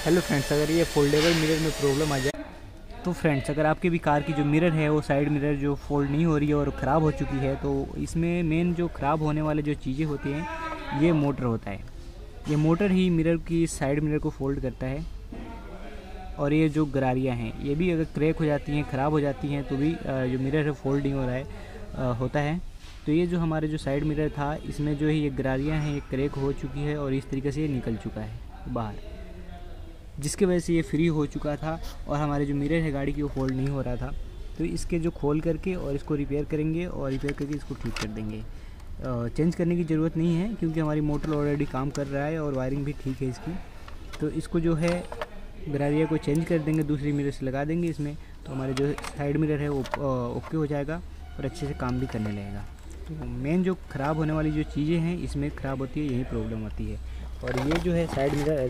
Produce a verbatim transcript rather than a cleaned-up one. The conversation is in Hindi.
हेलो फ्रेंड्स, अगर ये फोल्डेबल मिरर में प्रॉब्लम आ जाए तो फ्रेंड्स, अगर आपके भी कार की जो मिरर है वो साइड मिरर जो फोल्ड नहीं हो रही है और ख़राब हो चुकी है, तो इसमें मेन जो ख़राब होने वाले जो चीज़ें होती हैं ये मोटर होता है। ये मोटर ही मिरर की साइड मिरर को फोल्ड करता है। और ये जो गरारियाँ हैं ये भी अगर क्रैक हो जाती हैं, ख़राब हो जाती हैं, तो भी जो मिरर है फोल्ड नहीं हो रहा है होता है। तो ये जो हमारे जो साइड मिरर था, इसमें जो है ये गरारियाँ हैं, ये क्रैक हो चुकी है और इस तरीके से ये निकल चुका है बाहर, जिसकी वजह से ये फ्री हो चुका था और हमारे जो मिरर है गाड़ी की वो फोल्ड नहीं हो रहा था। तो इसके जो खोल करके और इसको रिपेयर करेंगे और रिपेयर करके इसको ठीक कर देंगे। चेंज करने की ज़रूरत नहीं है क्योंकि हमारी मोटर ऑलरेडी काम कर रहा है और वायरिंग भी ठीक है इसकी। तो इसको जो है गरारिया को चेंज कर देंगे, दूसरी मिरर से लगा देंगे इसमें, तो हमारे जो साइड मिरर है वो ओके हो जाएगा और अच्छे से काम भी करने लगेगा। तो मेन जो ख़राब होने वाली जो चीज़ें हैं इसमें ख़राब होती है, यही प्रॉब्लम होती है। और ये जो है साइड मिरर